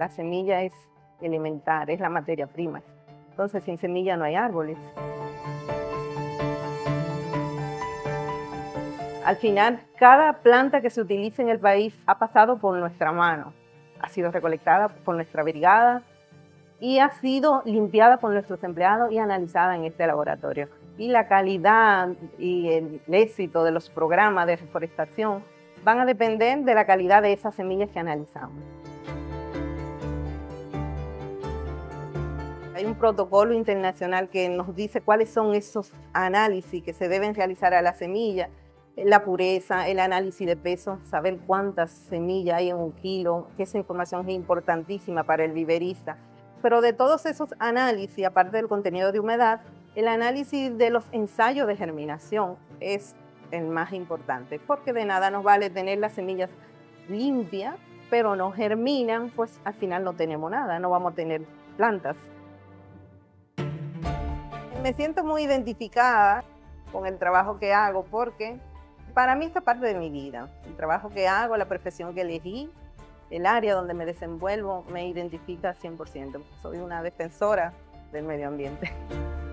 La semilla es elemental, es la materia prima. Entonces, sin semilla no hay árboles. Al final, cada planta que se utiliza en el país ha pasado por nuestra mano, ha sido recolectada por nuestra brigada y ha sido limpiada por nuestros empleados y analizada en este laboratorio. Y la calidad y el éxito de los programas de reforestación van a depender de la calidad de esas semillas que analizamos. Hay un protocolo internacional que nos dice cuáles son esos análisis que se deben realizar a la semilla, la pureza, el análisis de peso, saber cuántas semillas hay en un kilo, que esa información es importantísima para el viverista. Pero de todos esos análisis, aparte del contenido de humedad, el análisis de los ensayos de germinación es el más importante, porque de nada nos vale tener las semillas limpias, pero no germinan, pues al final no tenemos nada, no vamos a tener plantas. Me siento muy identificada con el trabajo que hago porque para mí esta parte de mi vida, el trabajo que hago, la profesión que elegí, el área donde me desenvuelvo, me identifica 100%. Soy una defensora del medio ambiente.